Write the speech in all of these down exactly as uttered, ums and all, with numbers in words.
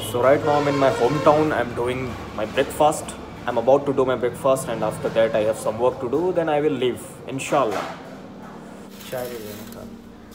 So right now I'm in my hometown. I'm doing my breakfast. I'm about to do my breakfast, and after that I have some work to do. Then I will leave, inshallah. चाय ले लेना था।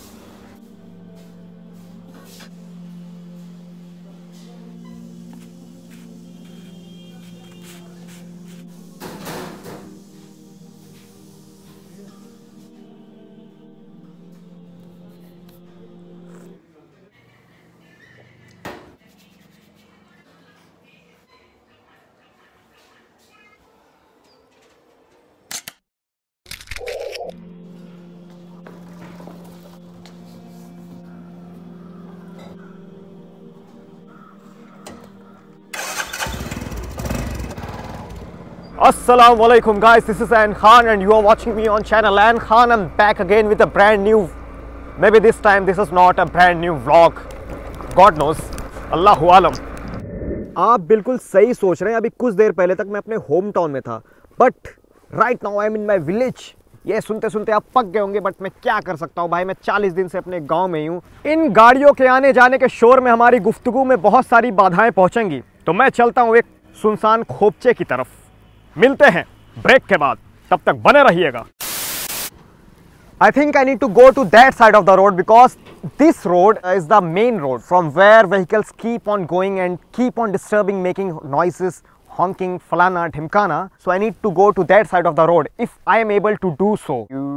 Assalamualaikum guys, this is Ayan Khan and you are watching me on channel Ayan Khan. I'm back again with a brand new, maybe this time this is not a brand new vlog, God knows, Allahu alam. आप बिल्कुल सही सोच रहे हैं, अभी कुछ देर पहले तक मैं अपने होम टाउन में था, but right now I am in my village. ये सुनते सुनते आप पक गए होंगे, बट मैं क्या कर सकता हूँ भाई, मैं चालीस दिन से अपने गांव में ही हूँ। इन गाड़ियों के आने जाने के शोर में हमारी गुफ्तगू में बहुत सारी बाधाएं पहुंचेंगी, तो मैं चलता हूँ एक सुनसान खोपचे की तरफ। मिलते हैं ब्रेक के बाद, तब तक बने रहिएगा। I think I need to go to that side of the road because this road is the main road from where vehicles keep on going and keep on disturbing, making noises, honking, falana, dhimkana. So I need to go to that side of the road if I am able to do so.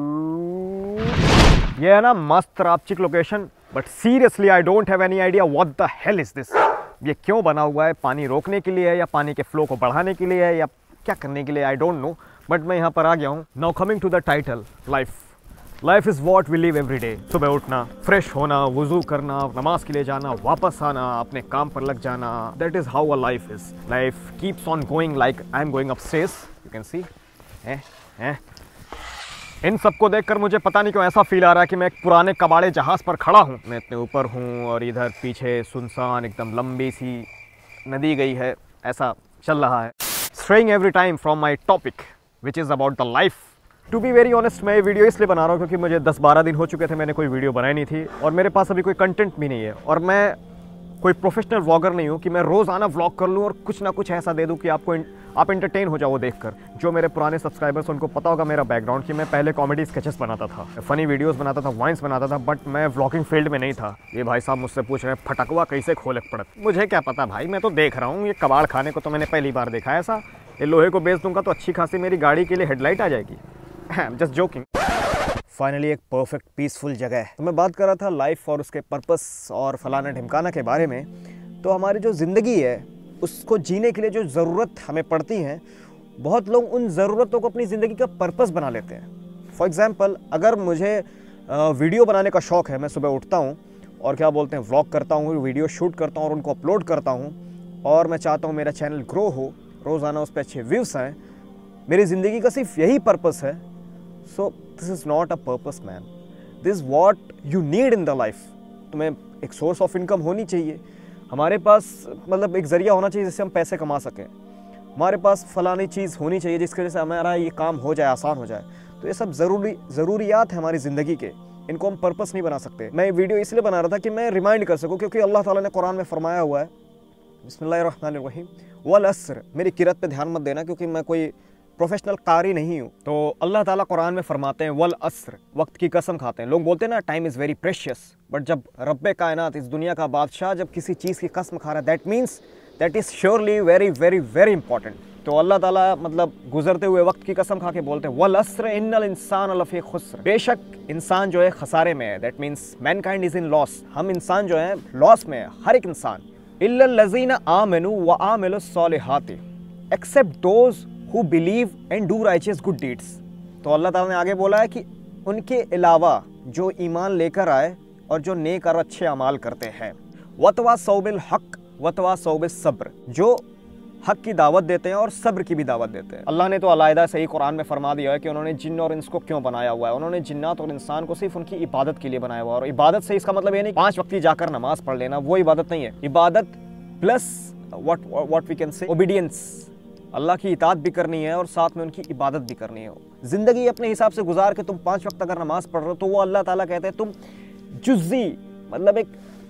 ये है ना मस्त रापचिक location, but seriously I don't have any idea what the hell is this. ये क्यों बना हुआ है? पानी रोकने के लिए है या पानी के फ्लो को बढ़ाने के लिए है या क्या करने के लिए? आई डोंट नो, बट मैं यहाँ पर आ गया हूँ। Now coming to the title, life life is what we live every day. सुबह उठना, फ्रेश होना, वुजू करना, नमाज के लिए जाना, वापस आना, अपने काम पर लग जाना, that is how a life is. Life keeps on going like I am going upstairs, you can see. हैं हैं इन सबको देखकर मुझे पता नहीं क्यों ऐसा फील आ रहा है कि मैं एक पुराने कबाड़े जहाज़ पर खड़ा हूँ। मैं इतने ऊपर हूँ और इधर पीछे सुनसान एकदम लंबी सी नदी गई है, ऐसा चल रहा है। Straying every time from my topic, which is about the life. To be very honest, मैं ये वीडियो इसलिए बना रहा हूँ क्योंकि मुझे दस बारह दिन हो चुके थे, मैंने कोई वीडियो बनाई नहीं थी और मेरे पास अभी कोई कंटेंट भी नहीं है। और मैं कोई प्रोफेशनल व्लॉगर नहीं हूँ कि मैं रोज़ाना व्लॉग कर लूँ और कुछ ना कुछ ऐसा दे दूँ कि आपको आप एंटरटेन हो जाओ वो देखकर। जो मेरे पुराने सब्सक्राइबर्स, उनको पता होगा मेरा बैकग्राउंड कि मैं पहले कॉमेडी स्केचेस बनाता था, फनी वीडियोस बनाता था, वाइन्स बनाता था, बट मैं व्लॉगिंग फील्ड में नहीं था। ये भाई साहब मुझसे पूछ रहे हैं फटकवा कैसे खोले पड़त। मुझे क्या पता भाई, मैं तो देख रहा हूँ। ये कबाड़ खाने को तो मैंने पहली बार देखा है ऐसा। ये लोहे को बेच दूंगा तो अच्छी खासी मेरी गाड़ी के लिए हेडलाइट आ जाएगी। Just joking. फाइनली एक परफेक्ट पीसफुल जगह है। तो मैं बात कर रहा था लाइफ और उसके पर्पस और फलाना ढिमकाना के बारे में। तो हमारी जो ज़िंदगी है उसको जीने के लिए जो ज़रूरत हमें पड़ती है, बहुत लोग उन ज़रूरतों को अपनी ज़िंदगी का पर्पस बना लेते हैं। फॉर एग्ज़ाम्पल, अगर मुझे वीडियो बनाने का शौक़ है, मैं सुबह उठता हूँ और क्या बोलते हैं व्लॉग करता हूँ, वीडियो शूट करता हूँ और उनको अपलोड करता हूँ और मैं चाहता हूँ मेरा चैनल ग्रो हो, रोज़ाना उस पर अच्छे व्यूज़ आएँ, मेरी ज़िंदगी का सिर्फ यही पर्पस है। So this is not a purpose man, this what you need in the life. तुम्हें एक सोर्स ऑफ इनकम होनी चाहिए, हमारे पास मतलब एक ज़रिया होना चाहिए जिससे हम पैसे कमा सकें, हमारे पास फलानी चीज़ होनी चाहिए जिसकी वजह से हमारा ये काम हो जाए, आसान हो जाए। तो ये सब ज़रूरी ज़रूरियात है हमारी ज़िंदगी के, इनको हम पर्पस नहीं बना सकते। मैं वीडियो इसलिए बना रहा था कि मैं रिमाइंड कर सकूँ, क्योंकि अल्लाह ताला ने कुरान में फरमाया हुआ है, बिस्मिल्लाहिर्रहमानिर्रहीम वल अस्र। मेरी किरत पे ध्यान मत देना क्योंकि मैं कोई प्रोफेशनल कारी नहीं हूँ। तो अल्लाह ताला कुरान में फरमाते हैं वल अस्र, वक्त की कसम खाते हैं। लोग बोलते हैं ना time is very precious, but जब रब्बे कायनात, इस दुनिया का बादशाह, जब किसी चीज़ की कसम खा रहा है, that means that is surely very very very important. तो अल्लाह ताला मतलब गुजरते हुए वक्त की कसम खा के बोलते हैं वल अस्र इन्नल इंसान लफी खुस्र, बेशक इंसान जो है खसारे में है। That means mankind is in loss, हम इंसान जो है लॉस में है, हर एक इंसान। इल्लल लज़ीना आमनू व आमिलुस सालिहाति, except those who believe and do righteous good deeds. तो अल्लाह ताला ने आगे बोला है कि उनके अलावा जो ईमान लेकर आए और जो नेक और अच्छे अमाल करते हैं। वतवासौ बिल हक़ वतवासौ बिस सब्र, जो हक की दावत देते हैं और सब्र की भी दावत देते हैं। अल्लाह ने तो अलहदा से ही कुरान में फरमा दिया है कि उन्होंने जिन्न और इंस को क्यों बनाया हुआ है। उन्होंने जिन्नात और इंसान को सिर्फ उनकी इबादत के लिए बनाया हुआ है। और इबादत से इसका मतलब ये नहीं पाँच वक्त जाकर नमाज पढ़ लेना, वो इबादत नहीं है। इबादत plus what what we can say obedience, Allah की इताअत भी करनी है और साथ में उनकी इबादत भी करनी है। ज़िंदगी अपने हिसाब से गुजार के तुम पाँच वक्त अगर नमाज पढ़ रहे हो तो वो अल्लाह ताला कहते हैं तुम जुज़ी, मतलब एक एक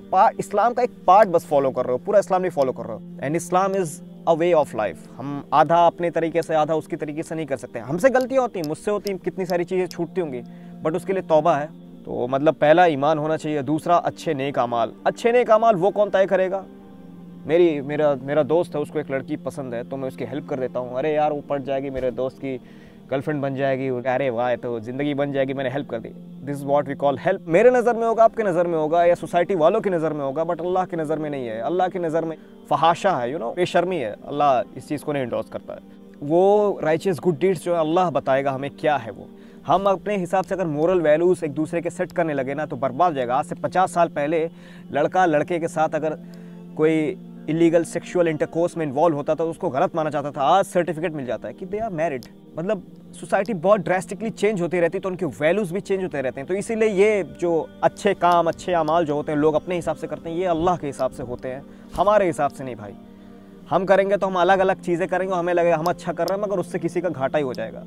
पार्ट, इस्लाम का एक पार्ट बस फॉलो कर रहे हो, पूरा इस्लाम नहीं फॉलो कर रहे हो। And Islam is a way of life. हम आधा अपने तरीके से आधा उसकी तरीके से नहीं कर सकते। हमसे गलतियाँ होती हैं, मुझसे होती हैं, कितनी सारी चीज़ें छूटती होंगी, बट उसके लिए तौबा है। तो मतलब पहला ईमान होना चाहिए, दूसरा अच्छे नेक अमाल। अच्छे नेक अमाल वो कौन तय करेगा? मेरी मेरा मेरा दोस्त है, उसको एक लड़की पसंद है तो मैं उसकी हेल्प कर देता हूँ। अरे यार वो पढ़ जाएगी, मेरे दोस्त की गर्लफ्रेंड बन जाएगी, अरे वाह तो ज़िंदगी बन जाएगी, मैंने हेल्प कर दी। This is what we call help. मेरे नज़र में होगा, आपके नज़र में होगा, या सोसाइटी वालों की नज़र में होगा, बट अल्लाह की नज़र में नहीं है। अल्लाह की नज़र में फहाशा है, यू नो, बेशर्मी है। अल्लाह इस चीज़ को नहीं इंडोर्स करता है। वो राइचियस गुड डीड्स जो है अल्लाह बताएगा हमें क्या है वो। हम अपने हिसाब से अगर मोरल वैल्यूज़ एक दूसरे के सेट करने लगे ना तो बर्बाद हो जाएगा। आज से पचास साल पहले लड़का लड़के के साथ अगर कोई इलीगल सेक्सुअल इंटरकोर्स में इन्वॉल्व होता था तो उसको गलत माना जाता था। आज सर्टिफिकेट मिल जाता है कि दे आर मैरिड। मतलब सोसाइटी बहुत ड्रास्टिकली चेंज होती रहती है तो उनके वैल्यूज़ भी चेंज होते रहते हैं। तो इसीलिए ये जो अच्छे काम, अच्छे अमाल जो होते हैं लोग अपने हिसाब से करते हैं, ये अल्लाह के हिसाब से होते हैं, हमारे हिसाब से नहीं भाई। हम करेंगे तो हम अलग अलग चीज़ें करेंगे, हमें लगेगा हम अच्छा कर रहे हैं, मगर उससे किसी का घाटा ही हो जाएगा।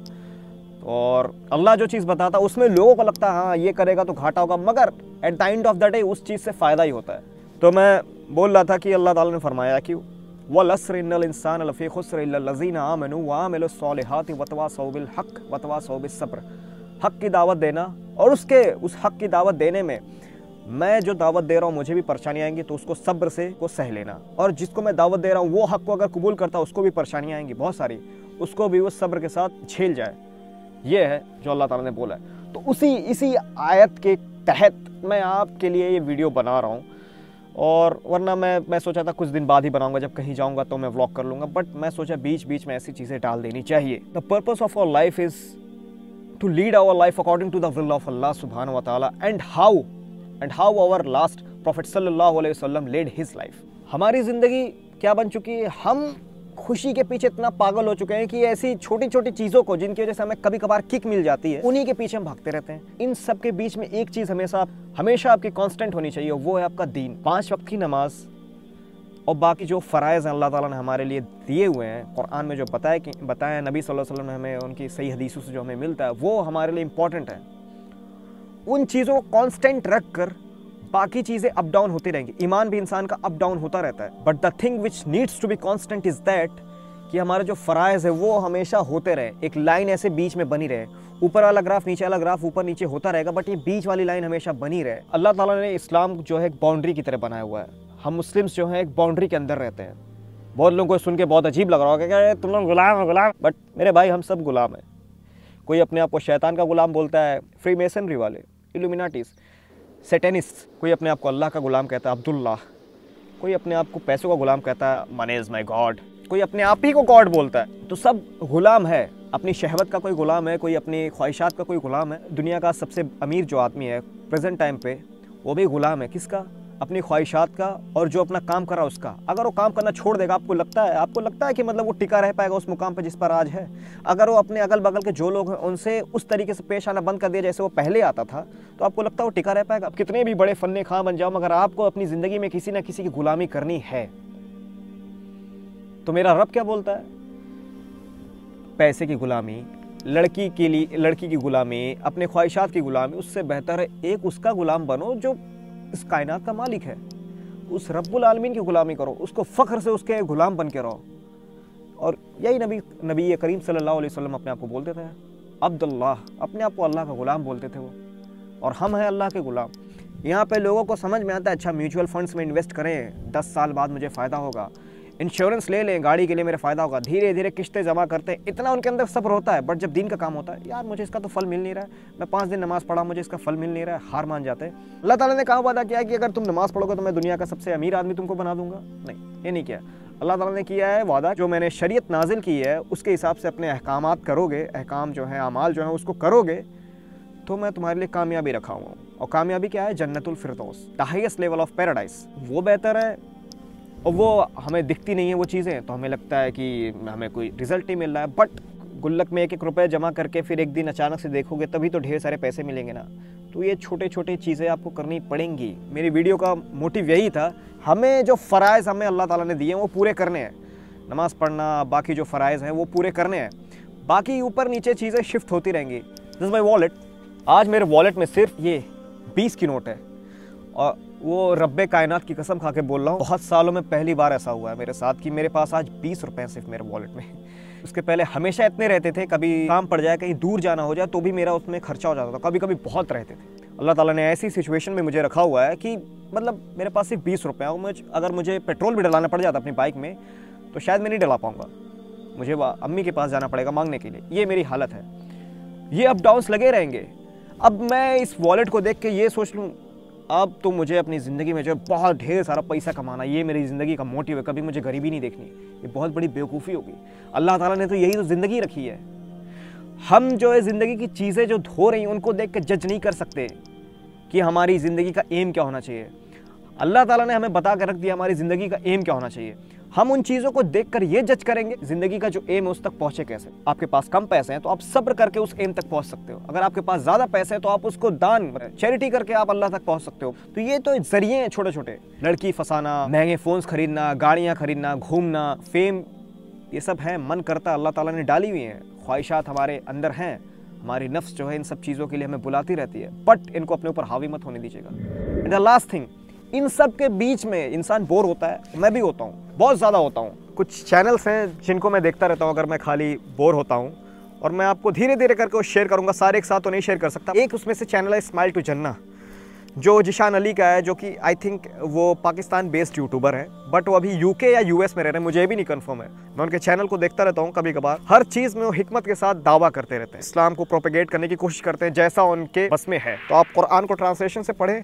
और अल्लाह जो चीज़ बताता है उसमें लोगों को लगता है हाँ ये करेगा तो घाटा होगा, मगर at the end of the day उस चीज़ से फ़ायदा ही होता है। तो मैं बोल रहा था कि अल्लाह ताला ने फरमाया कि वलअस्र इन्नल इंसान लफ़ी खुस्र इल्ला लज़ीना आमनू व अमिलुस सालिहाति वतवासौ बिल हक़ वतवासौ बिस सब्र। हक़ की दावत देना और उसके उस हक़ की दावत देने में मैं जो दावत दे रहा हूँ मुझे भी परेशानी आएंगी तो उसको सब्र से को सह लेना, और जिसको मैं दावत दे रहा हूँ वो हक़ को अगर कबूल करता है उसको भी परेशानियाँ आएंगी बहुत सारी, उसको भी वो सब्र के साथ झेल जाए। ये है जो अल्लाह ताला ने बोला है। तो उसी इसी आयत के तहत मैं आपके लिए ये वीडियो बना रहा हूँ। और वरना मैं मैं सोचा था कुछ दिन बाद ही बनाऊंगा, जब कहीं जाऊंगा तो मैं व्लॉग कर लूँगा, बट मैं सोचा बीच बीच में ऐसी चीज़ें डाल देनी चाहिए। The purpose of our life is to lead our life according to the will of Allah सुब्हानहू व तआला and how and how our last prophet सल्लल्लाहु अलैहि वसल्लम लेड हिज लाइफ। हमारी ज़िंदगी क्या बन चुकी है? हम खुशी के पीछे इतना पागल हो चुके हैं कि ऐसी छोटी छोटी चीज़ों को जिनकी वजह से हमें कभी कभार किक मिल जाती है उन्हीं के पीछे हम भागते रहते हैं। इन सब के बीच में एक चीज़ हमेशा हमेशा आपकी कांस्टेंट होनी चाहिए, वो है आपका दीन। पांच वक्त की नमाज और बाकी जो फ़राइज़ हैं अल्लाह ताला ने हमारे लिए दिए हुए हैं, कुरान में जो बताया कि बताया नबी सल्लल्लाहु अलैहि वसल्लम ने हमें उनकी सही हदीसों से जो हमें मिलता है वो हमारे लिए इम्पॉर्टेंट है। उन चीज़ों को कॉन्स्टेंट रख कर बाकी चीज़ें अप डाउन होती रहेंगी। ईमान भी इंसान का अप डाउन होता रहता है, but the thing which needs to be constant is that कि हमारे जो फ़राइज़ है वो हमेशा होते रहे, एक लाइन ऐसे बीच में बनी रहे। ऊपर वाला ग्राफ नीचे वाला ग्राफ ऊपर नीचे होता रहेगा, बट ये बीच वाली लाइन हमेशा बनी रहे। अल्लाह ताला ने इस्लाम जो है एक बाउंड्री की तरह बनाया हुआ है। हम मुस्लिम्स जो है एक बाउंड्री के अंदर रहते हैं। बहुत लोगों को सुन के बहुत अजीब लग रहा होगा कि तुम लोग गुलाम हो गुलाम, बट मेरे भाई हम सब गुलाम हैं। कोई अपने आप को शैतान का गुलाम बोलता है, फ्री मेसनरी वाले, इल्यूमिनाटीज, सैटेनिस्ट। कोई अपने आप को अल्लाह का गुलाम कहता है, अब्दुल्लाह। कोई अपने आप को पैसों का गुलाम कहता है, मनी इज़ माई गॉड। कोई अपने आप ही को गॉड बोलता है। तो सब गुलाम है। अपनी शहवत का कोई गुलाम है, कोई अपनी ख्वाहिशात का कोई गुलाम है। दुनिया का सबसे अमीर जो आदमी है प्रेजेंट टाइम पे वो भी गुलाम है। किसका? अपनी ख्वाहिशात का, और जो अपना काम कर रहा है उसका। अगर वो काम करना छोड़ देगा, आपको लगता है आपको लगता है कि मतलब वो टिका रह पाएगा उस मुकाम पर जिस पर आज है? अगर वो अपने अगल बगल के जो लोग हैं उनसे उस तरीके से पेश आना बंद कर दिया जैसे वो पहले आता था, तो आपको लगता है वो टिका रह पाएगा? कितने भी बड़े फन्ने खां बन जाओ, मगर आपको अपनी ज़िंदगी में किसी न किसी की गुलामी करनी है। तो मेरा रब क्या बोलता है? पैसे की गुलामी, लड़की के लिए लड़की की गुलामी, अपने ख्वाहिशात की गुलामी, उससे बेहतर है एक उसका गुलाम बनो जो इस कायनात का मालिक है। उस रब्बुल आलमीन की गुलामी करो, उसको फ़ख्र से उसके गुलाम बन के रहो। और यही नबी नबी करीम सल्लल्लाहु अलैहि वसल्लम अपने आप को बोलते थे, अब्दुल्लाह, अपने आप को अल्लाह का गुलाम बोलते थे वो। और हम हैं अल्लाह के गुलाम। यहाँ पे लोगों को समझ में आता है अच्छा म्यूचुअल फंड्स में इन्वेस्ट करें, दस साल बाद मुझे फ़ायदा होगा, इंश्योरेंस ले लें, गाड़ी के लिए मेरा फ़ायदा होगा, धीरे धीरे किस्तें जमा करते हैं, इतना उनके अंदर सब्र होता है। बट जब दिन का काम होता है, यार मुझे इसका तो फल मिल नहीं रहा है, मैं पाँच दिन नमाज़ पढ़ा मुझे इसका फल मिल नहीं रहा है, हार मान जाते हैं। अल्लाह ताला ने कहा वादा किया है कि अगर तुम नमाज़ पढ़ोगे तो मैं दुनिया का सबसे अमीर आदमी तुमको बना दूंगा। नहीं, ये नहीं किया। अल्लाह ताला ने किया है वादा, जो मैंने शरीयत नाजिल की है उसके हिसाब से अपने अहकामात करोगे, अहकाम जो है अमाल जो है उसको करोगे, तो मैं तुम्हारे लिए कामयाबी रखा हुआ हूँ। और कामयाबी क्या है? जन्नतुल फिरदौस, the highest level of paradise. वो बेहतर है, और वो हमें दिखती नहीं है वो चीज़ें, तो हमें लगता है कि हमें कोई रिजल्ट नहीं मिल रहा है। बट गुल्लक में एक एक रुपये जमा करके फिर एक दिन अचानक से देखोगे तभी तो ढेर सारे पैसे मिलेंगे ना। तो ये छोटे छोटे चीज़ें आपको करनी पड़ेंगी। मेरी वीडियो का मोटिव यही था, हमें जो फ़राइज़ हमें अल्लाह ताला ने दिए हैं वो पूरे करने हैं। नमाज़ पढ़ना, बाकी जो फ़राइज़ हैं वो पूरे करने हैं। बाकी ऊपर नीचे चीज़ें शिफ्ट होती रहेंगी। This my wallet. आज मेरे वॉलेट में सिर्फ ये बीस की नोट है, और वो रब्बे कायनात की कसम खा के बोल रहा हूँ, बहुत सालों में पहली बार ऐसा हुआ है मेरे साथ कि मेरे पास आज बीस रुपए सिर्फ मेरे वॉलेट में। उसके पहले हमेशा इतने रहते थे, कभी काम पड़ जाए, कहीं दूर जाना हो जाए तो भी मेरा उसमें खर्चा हो जाता था, कभी कभी बहुत रहते थे। अल्लाह ताला ने ऐसी सिचुएशन में मुझे रखा हुआ है कि मतलब मेरे पास सिर्फ बीस रुपये हैं, मुझे अगर मुझे पेट्रोल भी डलाना पड़ जाता अपनी बाइक में तो शायद मैं नहीं डला पाऊंगा, मुझे अम्मी के पास जाना पड़ेगा मांगने के लिए। ये मेरी हालत है, ये अप डाउन्स लगे रहेंगे। अब मैं इस वॉलेट को देख के ये सोच लूँ अब तो मुझे अपनी ज़िंदगी में जो बहुत ढेर सारा पैसा कमाना, ये मेरी ज़िंदगी का मोटिव है, कभी मुझे गरीबी नहीं देखनी, ये बहुत बड़ी बेवकूफ़ी होगी। अल्लाह ताला ने तो यही तो ज़िंदगी रखी है। हम जो है ज़िंदगी की चीज़ें जो धो रही हैं उनको देख के जज नहीं कर सकते कि हमारी ज़िंदगी का एम क्या होना चाहिए। अल्लाह ताला ने हमें बता कर रख दिया हमारी ज़िंदगी का एम क्या होना चाहिए। हम उन चीज़ों को देखकर ये जज करेंगे ज़िंदगी का जो एम है उस तक पहुँचे कैसे। आपके पास कम पैसे हैं तो आप सब्र करके उस एम तक पहुँच सकते हो, अगर आपके पास ज़्यादा पैसे हैं तो आप उसको दान चैरिटी करके आप अल्लाह तक पहुँच सकते हो। तो ये तो जरिए हैं छोटे छोटे, लड़की फंसाना, महंगे फ़ोन्स खरीदना, गाड़ियाँ खरीदना, घूमना, फेम, ये सब है मन करता अल्लाह ताला ने डाली हुई हैं, ख्वाहिशात हमारे अंदर हैं, हमारी नफ्स जो है इन सब चीज़ों के लिए हमें बुलाती रहती है, बट इनको अपने ऊपर हावी मत होने दीजिएगा। एंड द लास्ट थिंग, इन सब के बीच में इंसान बोर होता है, मैं भी होता हूँ, बहुत ज़्यादा होता हूँ। कुछ चैनल्स हैं जिनको मैं देखता रहता हूँ अगर मैं खाली बोर होता हूँ, और मैं आपको धीरे धीरे करके वो शेयर करूँगा, सारे एक साथ तो नहीं शेयर कर सकता। एक उसमें से चैनल है स्माइल टू जन्ना, जो जिशान अली का है, जो कि आई थिंक वो पाकिस्तान बेस्ड यूट्यूबर है, बट वो अभी यूके या यूएस में रह रहे हैं, मुझे भी नहीं कंफर्म है। मैं उनके चैनल को देखता रहता हूँ कभी कभार, हर चीज़ में वो हिकमत के साथ दावा करते रहते हैं, इस्लाम को प्रोपेगेट करने की कोशिश करते हैं जैसा उनके बस में है। तो आप कुरान को ट्रांसलेशन से पढ़ें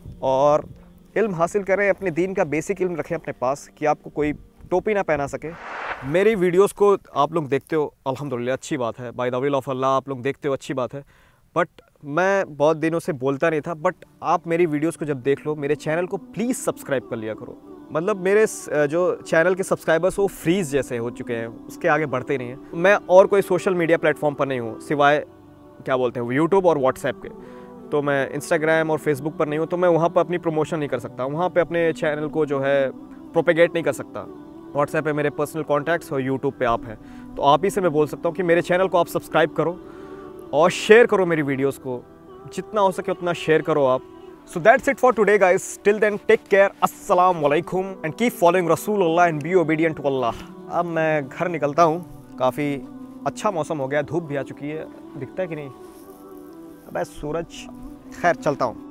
और इल्म हासिल करें, अपने दीन का बेसिक इल्म रखें अपने पास कि आपको कोई टोपी ना पहना सके। मेरी वीडियोस को आप लोग देखते हो अल्हम्दुलिल्लाह, अच्छी बात है, by the will of Allah आप लोग देखते हो, अच्छी बात है। बट मैं बहुत दिनों से बोलता नहीं था, बट आप मेरी वीडियोस को जब देख लो, मेरे चैनल को प्लीज़ सब्सक्राइब कर लिया करो। मतलब मेरे जो चैनल के सब्सक्राइबर्स वो फ्रीज जैसे हो चुके हैं, उसके आगे बढ़ते ही नहीं हैं। मैं और कोई सोशल मीडिया प्लेटफॉर्म पर नहीं हूँ सिवाय क्या बोलते हैं यूट्यूब और व्हाट्सएप के, तो मैं इंस्टाग्राम और फेसबुक पर नहीं हूँ, तो मैं वहाँ पर अपनी प्रमोशन नहीं कर सकता, वहाँ पर अपने चैनल को जो है प्रोपेगेट नहीं कर सकता। व्हाट्सएप पे मेरे पर्सनल कॉन्टैक्ट्स और यूट्यूब पे आप हैं, तो आप ही से मैं बोल सकता हूँ कि मेरे चैनल को आप सब्सक्राइब करो और शेयर करो मेरी वीडियोस को, जितना हो सके उतना शेयर करो आप। So that's it for today guys, till then take care, अस्सलाम वालेकुम एंड कीप फॉलोइंग रसूलुल्लाह and be obedient to Allah. अब मैं घर निकलता हूँ, काफ़ी अच्छा मौसम हो गया, धूप भी आ चुकी है, दिखता है कि नहीं, अब सूरज, खैर चलता हूँ।